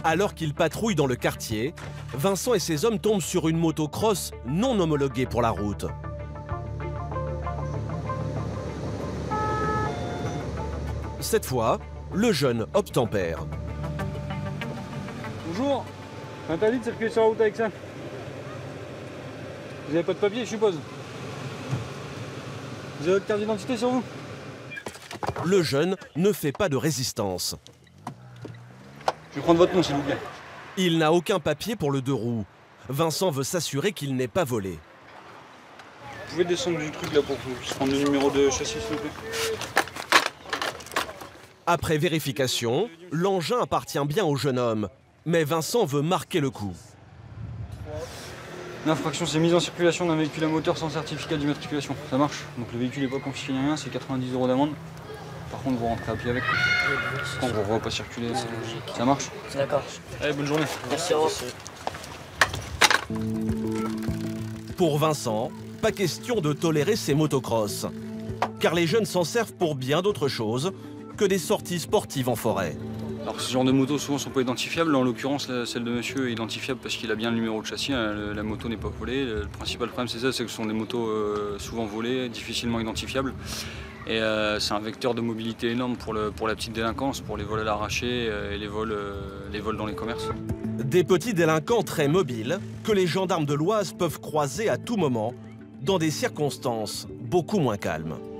Alors qu'ils patrouillent dans le quartier, Vincent et ses hommes tombent sur une motocross non homologuée pour la route. Cette fois, le jeune obtempère. Bonjour, interdit de circuler sur la route avec ça. Vous n'avez pas de papier, je suppose. Vous avez votre carte d'identité sur vous? Le jeune ne fait pas de résistance. Je vais prendre votre nom, s'il vous plaît. Il n'a aucun papier pour le deux roues. Vincent veut s'assurer qu'il n'est pas volé. Vous pouvez descendre du truc là pour que vous puissiez prendre le numéro de châssis, s'il vous plaît. Après vérification, l'engin appartient bien au jeune homme. Mais Vincent veut marquer le coup. L'infraction, c'est mise en circulation d'un véhicule à moteur sans certificat d'immatriculation. Ça marche. Donc le véhicule n'est pas confisqué ni rien, c'est 90 € d'amende. Par contre, vous rentrez à pied avec. On ne va pas circuler. Ça marche? D'accord. Allez, bonne journée. Merci. Pour Vincent, pas question de tolérer ces motocross. Car les jeunes s'en servent pour bien d'autres choses que des sorties sportives en forêt. Alors ce genre de motos souvent sont pas identifiables, en l'occurrence celle de monsieur est identifiable parce qu'il a bien le numéro de châssis, la moto n'est pas volée. Le principal problème c'est ça, c'est que ce sont des motos souvent volées, difficilement identifiables. Et c'est un vecteur de mobilité énorme pour la petite délinquance, pour les vols à l'arraché et les vols dans les commerces. Des petits délinquants très mobiles que les gendarmes de l'Oise peuvent croiser à tout moment dans des circonstances beaucoup moins calmes.